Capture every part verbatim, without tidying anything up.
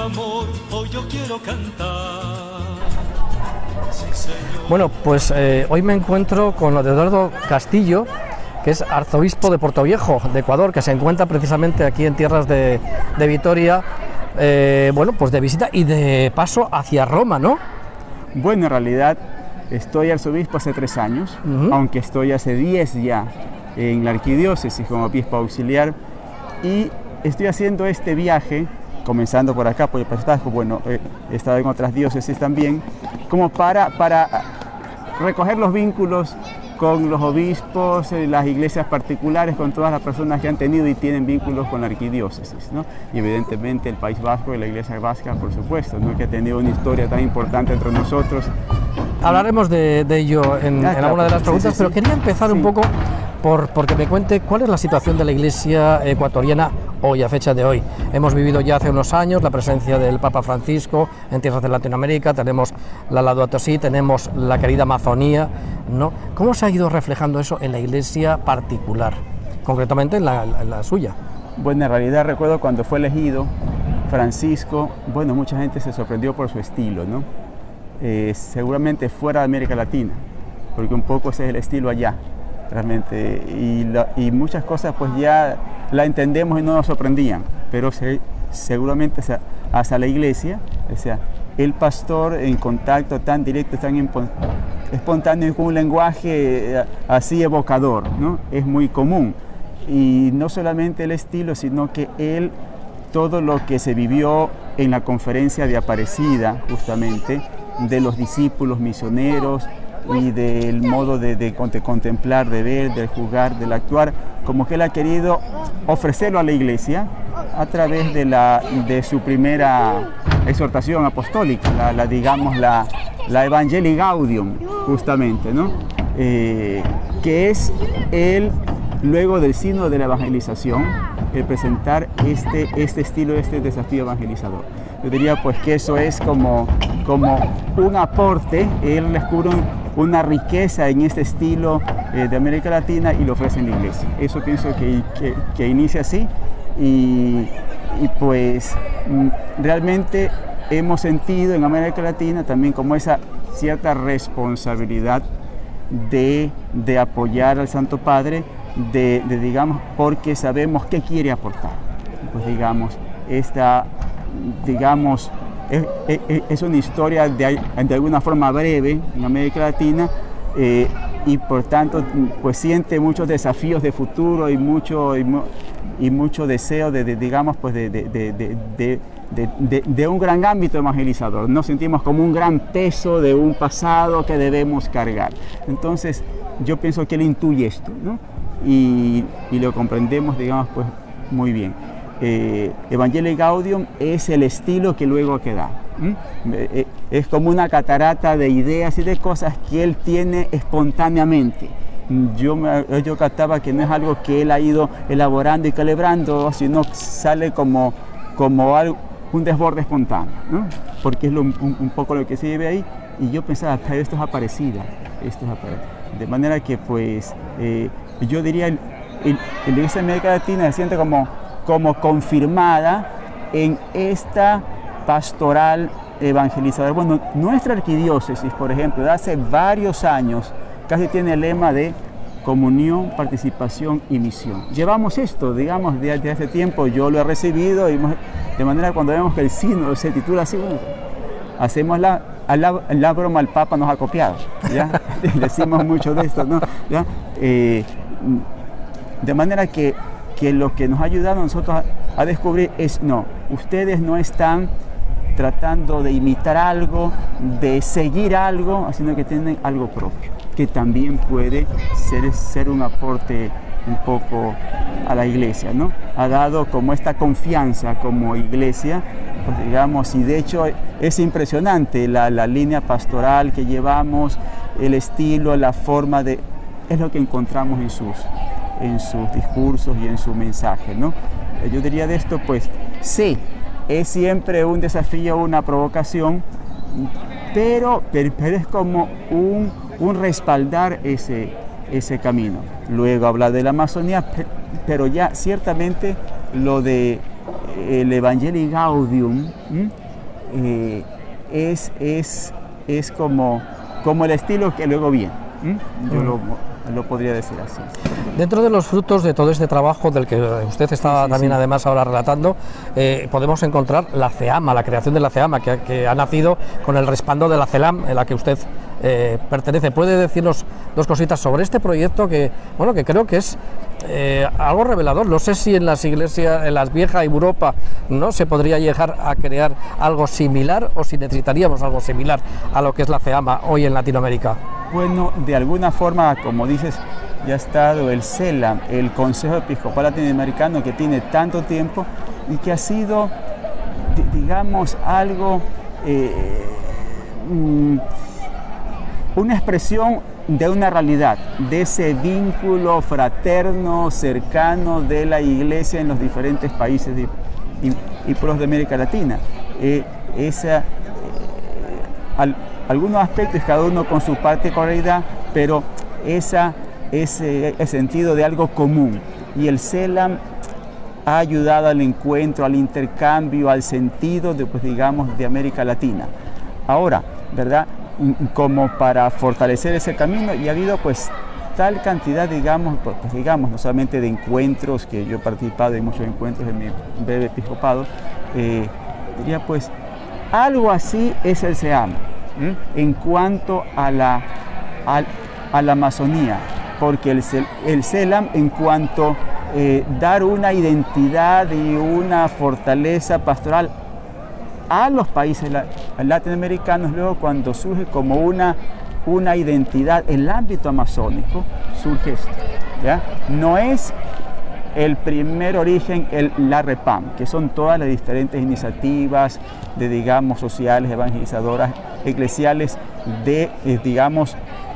amor, hoy yo quiero cantar. Sí, señor. Bueno, pues eh, hoy me encuentro con Eduardo Castillo, que es arzobispo de Portoviejo, de Ecuador, que se encuentra precisamente aquí en tierras de, de Vitoria, eh, bueno, pues de visita y de paso hacia Roma, ¿no? Bueno, en realidad estoy arzobispo hace tres años, uh-huh. aunque estoy hace diez ya en la arquidiócesis como obispo auxiliar, y estoy haciendo este viaje, comenzando por acá, por el Paistasco, bueno, eh, he estado en otras diócesis también, como para, para recoger los vínculos con los obispos, eh, las iglesias particulares, con todas las personas que han tenido y tienen vínculos con la arquidiócesis, ¿no? Y evidentemente el País Vasco y la iglesia vasca, por supuesto, ¿no? Que ha tenido una historia tan importante entre nosotros. Hablaremos de, de ello en, ah, en claro, alguna de las preguntas, sí, sí, pero quería empezar sí. un poco por porque me cuente cuál es la situación de la iglesia ecuatoriana hoy, a fecha de hoy. Hemos vivido ya hace unos años la presencia del Papa Francisco en tierras de Latinoamérica, tenemos la Laudato Si, tenemos la querida Amazonía, ¿no? ¿Cómo se ha ido reflejando eso en la iglesia particular, concretamente en la, en la suya? Bueno, en realidad recuerdo cuando fue elegido Francisco, bueno, mucha gente se sorprendió por su estilo, ¿no? Eh, seguramente fuera de América Latina, porque un poco ese es el estilo allá, realmente, y, la, y muchas cosas pues ya la entendemos y no nos sorprendían, pero se, seguramente o sea, hasta la iglesia, o sea, el pastor en contacto tan directo, tan espontáneo, con un lenguaje así evocador, ¿no? Es muy común, y no solamente el estilo, sino que él, todo lo que se vivió en la conferencia de Aparecida, justamente, de los discípulos misioneros y del modo de, de, de contemplar, de ver, de jugar, del actuar, como que él ha querido ofrecerlo a la iglesia a través de, la, de su primera exhortación apostólica, la, la digamos la, la Evangelii Gaudium, justamente, ¿no? Eh, que es él, luego del signo de la evangelización, el presentar este, este estilo, este desafío evangelizador. Yo diría pues que eso es como, como un aporte, él descubre un, una riqueza en este estilo eh, de América Latina y lo ofrece en la iglesia. Eso pienso que, que, que inicia así y, y pues realmente hemos sentido en América Latina también como esa cierta responsabilidad de, de apoyar al Santo Padre, de, de digamos, porque sabemos qué quiere aportar. Pues digamos, esta, digamos, es, es, es una historia de, de alguna forma breve en América Latina eh, y por tanto pues siente muchos desafíos de futuro y mucho, y, y mucho deseo de, de digamos, pues de, de, de, de, de De, de, de un gran ámbito evangelizador. Nos sentimos como un gran peso de un pasado que debemos cargar. Entonces yo pienso que él intuye esto, ¿no? y, y lo comprendemos, digamos, pues muy bien. Eh, Evangelii Gaudium es el estilo que luego queda. ¿Mm? Es como una catarata de ideas y de cosas que él tiene espontáneamente. Yo, me, yo captaba que no es algo que él ha ido elaborando y calibrando, sino sale como, como algo, un desborde espontáneo, ¿no? Porque es lo, un, un poco lo que se ve ahí, y yo pensaba, pero esto es Aparecida, esto es Aparecida. De manera que, pues, eh, yo diría, el, el, la Iglesia de América Latina se siente como, como confirmada en esta pastoral evangelizadora. Bueno, nuestra arquidiócesis, por ejemplo, de hace varios años, casi tiene el lema de comunión, participación y misión. Llevamos esto, digamos, desde hace tiempo, yo lo he recibido, y de manera cuando vemos que el sínodo se titula así, bueno, hacemos la, la, la broma, el Papa nos ha copiado, ¿ya? Decimos mucho de esto, ¿no? ¿Ya? Eh, de manera que, que lo que nos ha ayudado a nosotros a, a descubrir es, no, ustedes no están tratando de imitar algo, de seguir algo, sino que tienen algo propio, que también puede ser, ser un aporte un poco a la iglesia, ¿no? Ha dado como esta confianza como iglesia, pues digamos, y de hecho es impresionante la, la línea pastoral que llevamos, el estilo, la forma de... es lo que encontramos en sus, en sus discursos y en su mensaje, ¿no? Yo diría de esto, pues, sí, es siempre un desafío, una provocación, pero, pero, pero es como un, un respaldar ese, ese camino. Luego habla de la Amazonía, pero ya ciertamente lo de el Evangelii Gaudium eh, es, es, es como, como el estilo que luego viene. ¿Mm? Yo mm. lo, lo podría decir así. Dentro de los frutos de todo este trabajo del que usted está sí, sí, también sí. además ahora relatando, eh, podemos encontrar la CEAMA, la creación de la CEAMA, que, que ha nacido con el respaldo de la CELAM, en la que usted eh, pertenece. ¿Puede decirnos dos cositas sobre este proyecto que, bueno, que creo que es eh, algo revelador? No sé si en las iglesias, en las viejas Europa, no se podría llegar a crear algo similar o si necesitaríamos algo similar a lo que es la CEAMA hoy en Latinoamérica. Bueno, de alguna forma, como dices, ya ha estado el CELAM, el Consejo Episcopal Latinoamericano, que tiene tanto tiempo y que ha sido, digamos, algo, eh, una expresión de una realidad, de ese vínculo fraterno, cercano de la Iglesia en los diferentes países y, y, y pueblos de América Latina. Eh, esa, eh, al, algunos aspectos, cada uno con su particularidad, pero esa, ese, ese sentido de algo común. Y el CELAM ha ayudado al encuentro, al intercambio, al sentido de, pues, digamos, de América Latina. Ahora, ¿verdad? Como para fortalecer ese camino, y ha habido pues tal cantidad, digamos, pues, digamos, no solamente de encuentros, que yo he participado en muchos encuentros en mi breve episcopado, eh, diría pues, algo así es el CEAMA, ¿eh? En cuanto a la, a, a la Amazonía, porque el, el CELAM en cuanto eh, dar una identidad y una fortaleza pastoral a los países latinoamericanos, luego cuando surge como una, una identidad en el ámbito amazónico, surge esto, ¿ya? No es el primer origen el, la REPAM, que son todas las diferentes iniciativas de, digamos, sociales, evangelizadoras, eclesiales, de, eh, digamos,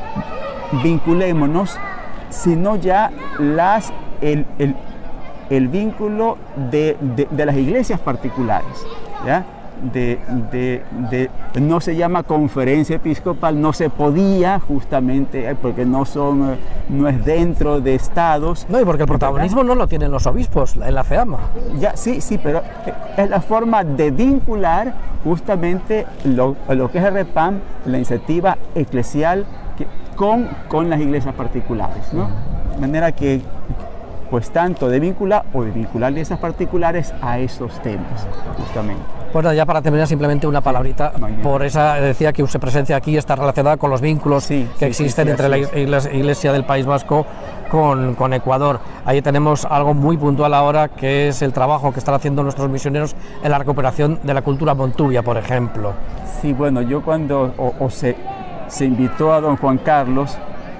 vinculémonos, sino ya las, el, el, el vínculo de, de, de las iglesias particulares, ¿ya? De, de, de, no se llama conferencia episcopal, no se podía justamente porque no son, no es dentro de estados. No, y porque el protagonismo ¿verdad? No lo tienen los obispos en la CEAMA. Ya, sí, sí, pero es la forma de vincular justamente lo, lo que es el REPAM, la iniciativa eclesial, que, con, con las iglesias particulares, ¿no? De manera que, pues tanto de vincular o de vincular iglesias particulares a esos temas, justamente. Bueno, ya para terminar simplemente una palabrita, sí, por esa decía que su presencia aquí está relacionada con los vínculos sí, que sí, existen sí, sí, entre la iglesia, iglesia del País Vasco con, con Ecuador. Ahí tenemos algo muy puntual ahora, que es el trabajo que están haciendo nuestros misioneros en la recuperación de la cultura montubia, por ejemplo. Sí, bueno, yo cuando o, o se, se invitó a don Juan Carlos,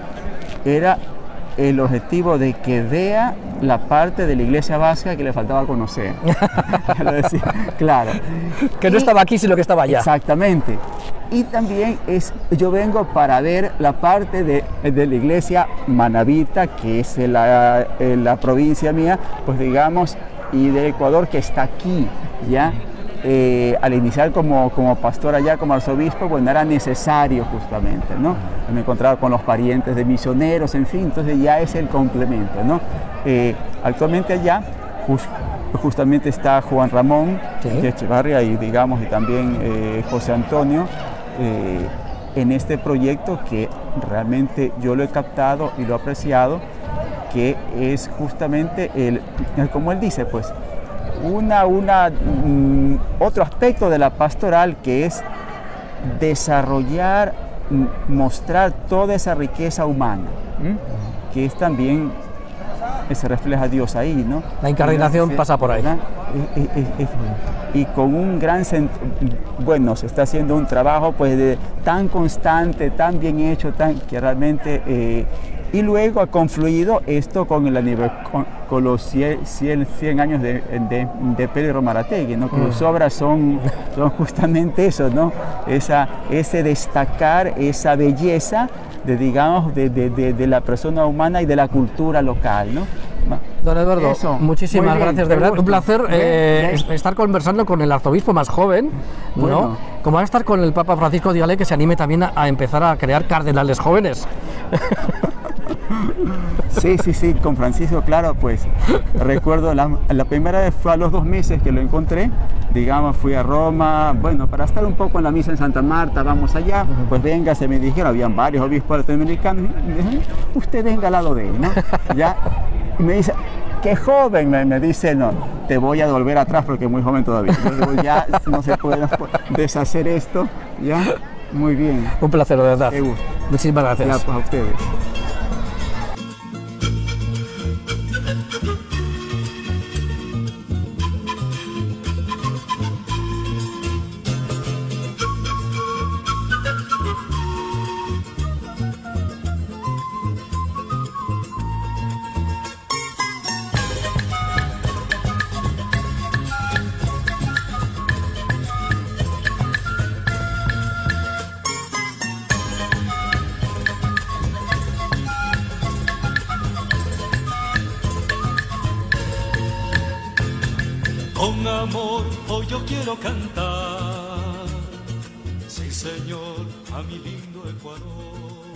era el objetivo de que vea la parte de la iglesia vasca que le faltaba conocer. Lo decía, claro. Que no y, estaba aquí, sino que estaba allá. Exactamente. Y también es, yo vengo para ver la parte de, de la iglesia manabita, que es la, la provincia mía, pues digamos, y de Ecuador, que está aquí, ¿ya? Eh, al iniciar como, como pastor allá, como arzobispo, bueno, era necesario justamente, ¿no? Me encontraba con los parientes de misioneros, en fin, entonces ya es el complemento, ¿no? Eh, actualmente allá just, justamente está Juan Ramón ¿sí? de Echevarria y, digamos, y también eh, José Antonio eh, en este proyecto que realmente yo lo he captado y lo he apreciado, que es justamente, el, como él dice, pues, Una, una, um, otro aspecto de la pastoral, que es desarrollar, mostrar toda esa riqueza humana, ¿eh? Que es también, que se refleja Dios ahí, ¿no? La encarnación ¿verdad? Pasa por ahí. Y, y, y, y con un gran, bueno, se está haciendo un trabajo pues de, tan constante, tan bien hecho, tan, que realmente... Eh, y luego ha confluido esto con, el, con, con los cien años de, de, de Pedro Marategui, ¿no? Que mm. sus obras son, son justamente eso, ¿no? Esa, ese destacar esa belleza de, digamos, de, de, de, de la persona humana y de la cultura local, ¿no? Don Eduardo, eso. Muchísimas bien, gracias, de verdad, un placer eh, estar conversando con el arzobispo más joven, bueno. ¿no? Como va a estar con el Papa Francisco, dígale que se anime también a, a empezar a crear cardenales jóvenes. Sí, sí, sí, con Francisco, claro, pues recuerdo la, la primera vez fue a los dos meses que lo encontré, digamos, fui a Roma, bueno, para estar un poco en la misa en Santa Marta, vamos allá, pues venga, se me dijeron, habían varios obispos latinoamericanos, y me dijeron, usted venga al lado de él, ¿no? Ya, y me dice, qué joven, me, me dice, no, te voy a devolver atrás porque es muy joven todavía. Yo digo, ya no se puede deshacer esto, ya, muy bien. Un placer, de verdad. Qué gusto. Muchísimas gracias. Ya, pues a ustedes. Con amor hoy yo quiero cantar, sí señor, a mi lindo Ecuador.